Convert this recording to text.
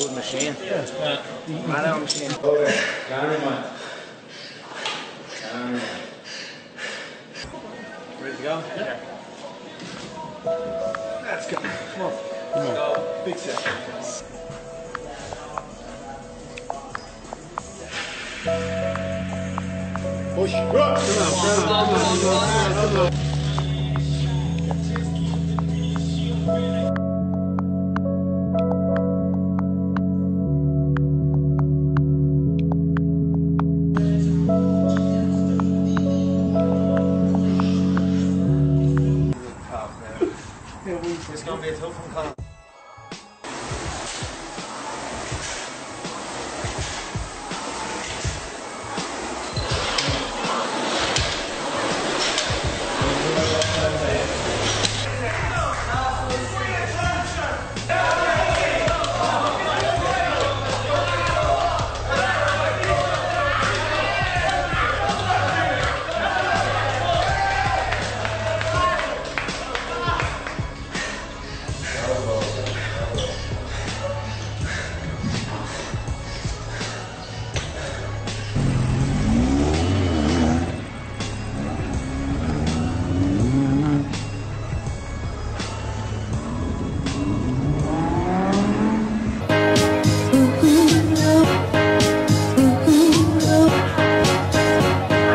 good machine. Yeah. Manual machine. Okay, camera man. Ready to go? Yeah. Let's go. Come on. Let's go. Big set. Push. Come on. It's going to be a tough one, Colin.